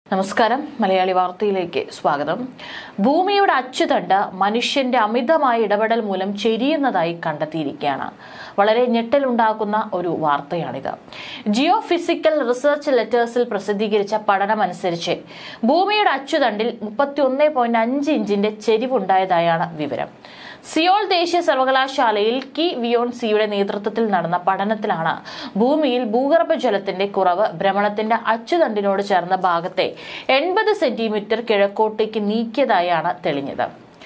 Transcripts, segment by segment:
നമസ്കാരം മലയാളി വാർത്തയിലേക്ക് സ്വാഗതം. ഭൂമിയുടെ അച്ചുതണ്ട് മനുഷ്യന്റെ അമിതമായ ഇടപെടൽ മൂലം ചെരിയുന്നതായി കണ്ടെത്തിയിരിക്കുകയാണ്. വളരെ ഞെട്ടലുണ്ടാക്കുന്ന ഒരു വാർത്തയാണിത്. ജിയോ ഫിസിക്കൽ റിസർച്ച് ലെറ്റേഴ്സിൽ പ്രസിദ്ധീകരിച്ച പഠനമനുസരിച്ച് ഭൂമിയുടെ അച്ചുതണ്ടിൽ 31.5 ഇഞ്ചിന്റെ ചെരിവുണ്ടായതായാണ് വിവരം. സിയോൾ ദേശീയ സർവകലാശാലയിൽ കി വിയോൺസിയുടെ നേതൃത്വത്തിൽ നടന്ന പഠനത്തിലാണ് ഭൂമിയിൽ ഭൂഗർഭജലത്തിന്റെ കുറവ് ഭ്രമണത്തിന്റെ അച്ചുതണ്ടിനോട് ചേർന്ന ഭാഗത്തെ 80 സെന്റിമീറ്റർ കിഴക്കോട്ടേക്ക് നീക്കിയതായാണ് തെളിഞ്ഞത്.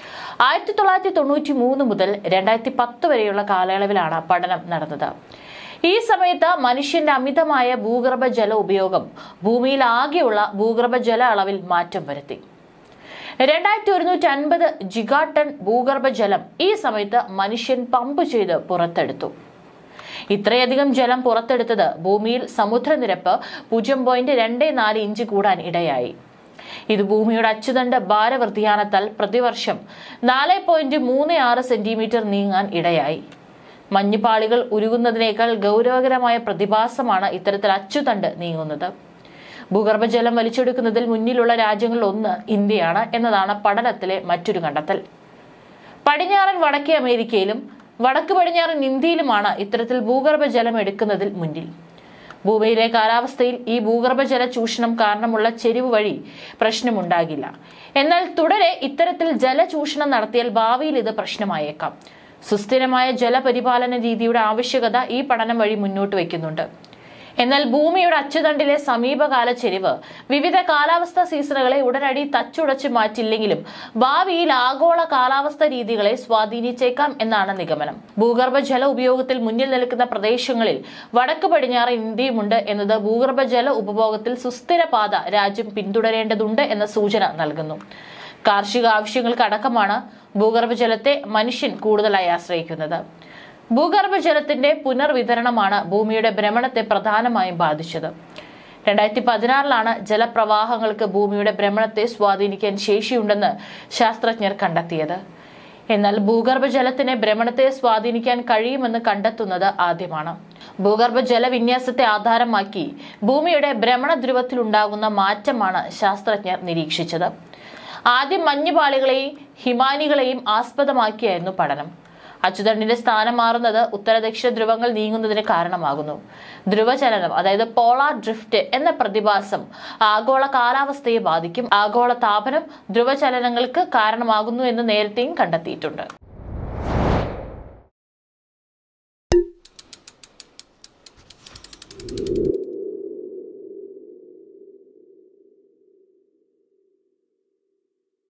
1993 മുതൽ 2010 വരെയുള്ള കാലയളവിലാണ് പഠനം നടന്നത്. ഈ സമയത്ത് മനുഷ്യന്റെ അമിതമായ ഭൂഗർഭജല ഉപയോഗം ഭൂമിയിൽ ആകെയുള്ള ഭൂഗർഭജല അളവിൽ മാറ്റം വരുത്തി. 2150 ജിഗാടൺ ഭൂഗർഭജലം ഈ സമയത്ത് മനുഷ്യൻ പമ്പ് ചെയ്ത് പുറത്തെടുത്തു. ഇത്രയധികം ജലം പുറത്തെടുത്തത് ഭൂമിയിൽ സമുദ്രനിരപ്പ് 0.24 ഇഞ്ച് കൂടാൻ ഇടയായി. ഇത് ഭൂമിയുടെ അച്ചുതണ്ട് ഭാരവ്യതിയാനത്താൽ പ്രതിവർഷം 4.36 സെന്റിമീറ്റർ നീങ്ങാൻ ഇടയായി. മഞ്ഞുപാളികൾ ഉരുകുന്നതിനേക്കാൾ ഗൗരവകരമായ പ്രതിഭാസമാണ് ഇത്തരത്തിൽ അച്ചുതണ്ട് നീങ്ങുന്നത്. ഭൂഗർഭജലം വലിച്ചെടുക്കുന്നതിൽ മുന്നിലുള്ള രാജ്യങ്ങളിൽ ഒന്ന് ഇന്ത്യയാണ് എന്നതാണ് പഠനത്തിലെ മറ്റൊരു കണ്ടെത്തൽ. പടിഞ്ഞാറൻ വടക്കേ അമേരിക്കയിലും വടക്ക് പടിഞ്ഞാറൻ ഇന്ത്യയിലുമാണ് ഇത്തരത്തിൽ ഭൂഗർഭജലം എടുക്കുന്നതിൽ മുന്നിൽ. ഭൂമിയിലെ കാലാവസ്ഥയിൽ ഈ ഭൂഗർഭജല ചൂഷണം കാരണമുള്ള ചെരിവ് വഴി പ്രശ്നമുണ്ടാകില്ല. എന്നാൽ തുടരെ ഇത്തരത്തിൽ ജലചൂഷണം നടത്തിയാൽ ഭാവിയിൽ ഇത് പ്രശ്നമായേക്കാം. സുസ്ഥിരമായ ജലപരിപാലന രീതിയുടെ ആവശ്യകത ഈ പഠനം വഴി മുന്നോട്ട് വയ്ക്കുന്നുണ്ട്. എന്നാൽ ഭൂമിയുടെ അച്ചുതണ്ടിലെ സമീപകാല ചെരിവ് വിവിധ കാലാവസ്ഥാ സീസണുകളെ ഉടനടി തച്ചുടച്ച് മാറ്റില്ലെങ്കിലും ഭാവിയിൽ ആഗോള കാലാവസ്ഥാ രീതികളെ സ്വാധീനിച്ചേക്കാം എന്നാണ് നിഗമനം. ഭൂഗർഭജല ഉപയോഗത്തിൽ മുന്നിൽ നിൽക്കുന്ന പ്രദേശങ്ങളിൽ വടക്ക് പടിഞ്ഞാറ് ഇന്ത്യയുമുണ്ട് എന്നത് ഭൂഗർഭജല ഉപഭോഗത്തിൽ സുസ്ഥിര പാത രാജ്യം പിന്തുടരേണ്ടതുണ്ട് എന്ന സൂചന നൽകുന്നു. കാർഷിക ആവശ്യങ്ങൾക്കടക്കമാണ് ഭൂഗർഭജലത്തെ മനുഷ്യൻ കൂടുതലായി ആശ്രയിക്കുന്നത്. ഭൂഗർഭജലത്തിന്റെ പുനർവിതരണമാണ് ഭൂമിയുടെ ഭ്രമണത്തെ പ്രധാനമായും ബാധിച്ചത്. 2016 ജലപ്രവാഹങ്ങൾക്ക് ഭൂമിയുടെ ഭ്രമണത്തെ സ്വാധീനിക്കാൻ ശേഷിയുണ്ടെന്ന് ശാസ്ത്രജ്ഞർ കണ്ടെത്തിയത്. എന്നാൽ ഭൂഗർഭജലത്തിന് ഭ്രമണത്തെ സ്വാധീനിക്കാൻ കഴിയുമെന്ന് കണ്ടെത്തുന്നത് ആദ്യമാണ്. ഭൂഗർഭജല വിന്യാസത്തെ ആധാരമാക്കി ഭൂമിയുടെ ഭ്രമണ ധ്രുവത്തിലുണ്ടാകുന്ന മാറ്റമാണ് ശാസ്ത്രജ്ഞർ നിരീക്ഷിച്ചത്. ആദ്യം മഞ്ഞുപാളികളെയും ഹിമാനികളെയും ആസ്പദമാക്കിയായിരുന്നു പഠനം. അച്ചുതണ്ടിന്റെ സ്ഥാനം മാറുന്നത് ഉത്തര ദക്ഷിണ ധ്രുവങ്ങൾ നീങ്ങുന്നതിന് കാരണമാകുന്നു. ധ്രുവചലനം അതായത് പോളാർ ഡ്രിഫ്റ്റ് എന്ന പ്രതിഭാസം ആഗോള കാലാവസ്ഥയെ ബാധിക്കും. ആഗോള താപനം ധ്രുവചലനങ്ങൾക്ക് കാരണമാകുന്നു എന്ന് നേരത്തെയും കണ്ടെത്തിയിട്ടുണ്ട്.